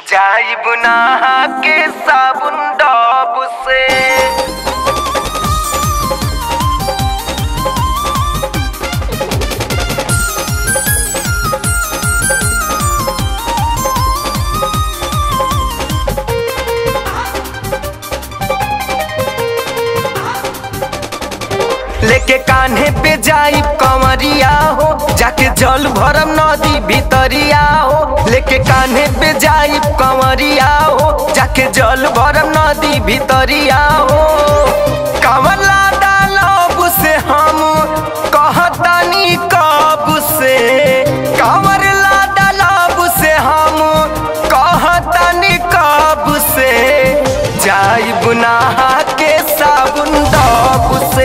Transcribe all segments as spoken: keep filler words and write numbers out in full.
जाइब नहा के साबुन डब से। लेके कान्हे पे जाइब कंवरिया हो, जाके जल भरम नदी भितरिया हो। लेके कान्हे पे जाइब कंवरिया हो, जाके जल भरम नदी भितरिया हो। कांवला डालब से हम कहतानी कब से, कांवला डालब से हम कहतानी कब से। जाइब नहा के साबुन डब से,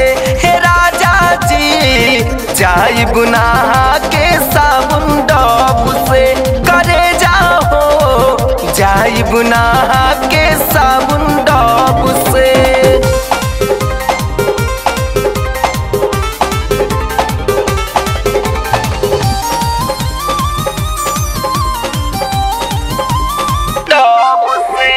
जाइब नहा के साबुन डब से। करे जाओ जाइब नहा के साबुन डब से। डब से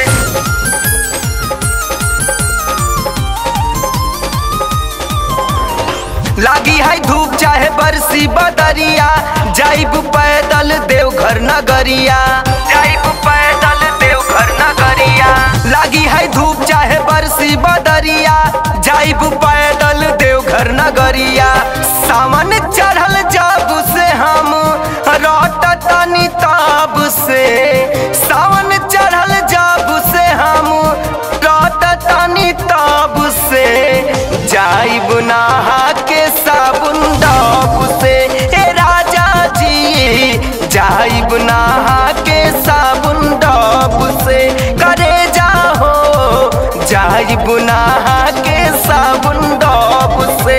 लागी है धूप चाहे बरसी बदरिया, जाइब पैदल देवघर नगरिया। जाइब पैदल देवघर नगरिया। लागी है धूप चाहे बरसी बदरिया, जाइब पैदल देवघर नगरिया। सावन चढ़ल जब से हम रटतनी तब से, सावन चढ़ल जब से हम रटतनी तब से। जाइब नहा के साबुन डब से, हे राजा जी जाइब नहा के साबुन डब से। करे जाओ जाइब नहा के साबुन डब से।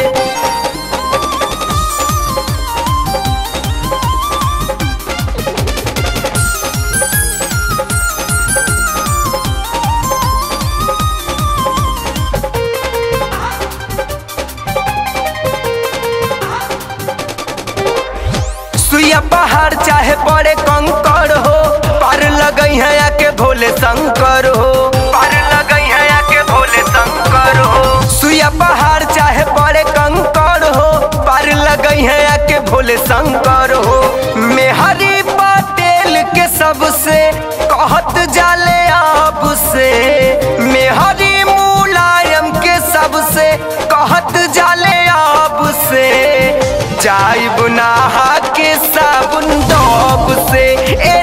सुइया पहाड़ चाहे पड़े कंकर हो, पार लगई है आके भोले शंकर हो। पार लगई है आके भोले शंकर हो। सुइया पहाड़ चाहे पड़े कंकर हो, पार लगई है आके भोले शंकर हो। मेहरी पटेल के सबसे कहत जाले अब से, मेहरी मुलायम के सबसे कहत जाले अब से। जाइब नहा के साबुन डब से।